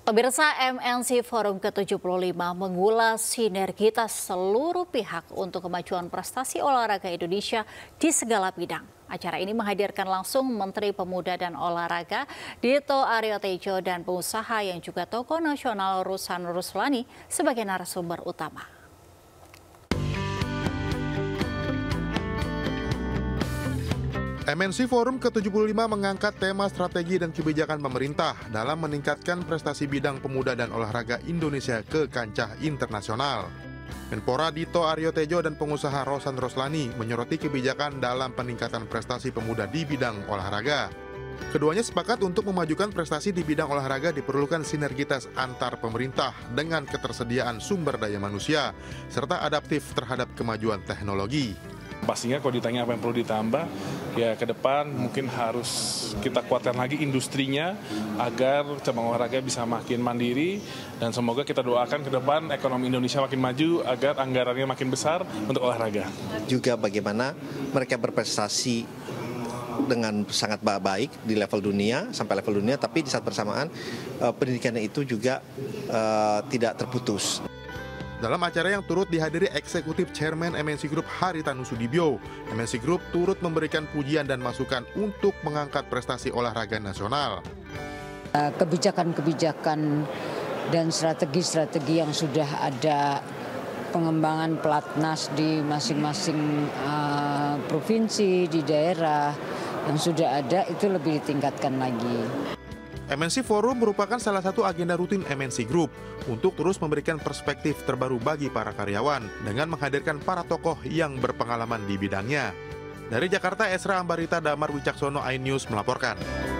Pemirsa, MNC Forum ke-75 mengulas sinergitas seluruh pihak untuk kemajuan prestasi olahraga Indonesia di segala bidang. Acara ini menghadirkan langsung Menteri Pemuda dan Olahraga Dito Aryo Tejo dan pengusaha yang juga tokoh nasional Rosan Roslani sebagai narasumber utama. MNC Forum ke-75 mengangkat tema strategi dan kebijakan pemerintah dalam meningkatkan prestasi bidang pemuda dan olahraga Indonesia ke kancah internasional. Menpora Dito Aryo Tejo dan pengusaha Rosan Roslani menyoroti kebijakan dalam peningkatan prestasi pemuda di bidang olahraga. Keduanya sepakat untuk memajukan prestasi di bidang olahraga diperlukan sinergitas antar pemerintah dengan ketersediaan sumber daya manusia, serta adaptif terhadap kemajuan teknologi. Pastinya kalau ditanya apa yang perlu ditambah, ya ke depan mungkin harus kita kuatkan lagi industrinya agar cabang olahraga bisa makin mandiri, dan semoga kita doakan ke depan ekonomi Indonesia makin maju agar anggarannya makin besar untuk olahraga. Juga bagaimana mereka berprestasi dengan sangat baik di level dunia, sampai level dunia, tapi di saat bersamaan pendidikannya itu juga tidak terputus. Dalam acara yang turut dihadiri Eksekutif Chairman MNC Group Haritanu Sudibyo, MNC Group turut memberikan pujian dan masukan untuk mengangkat prestasi olahraga nasional. Kebijakan-kebijakan dan strategi-strategi yang sudah ada, pengembangan pelatnas di masing-masing provinsi, di daerah yang sudah ada, itu lebih ditingkatkan lagi. MNC Forum merupakan salah satu agenda rutin MNC Group untuk terus memberikan perspektif terbaru bagi para karyawan dengan menghadirkan para tokoh yang berpengalaman di bidangnya. Dari Jakarta, Esra Ambarita Damar Wicaksono, iNews melaporkan.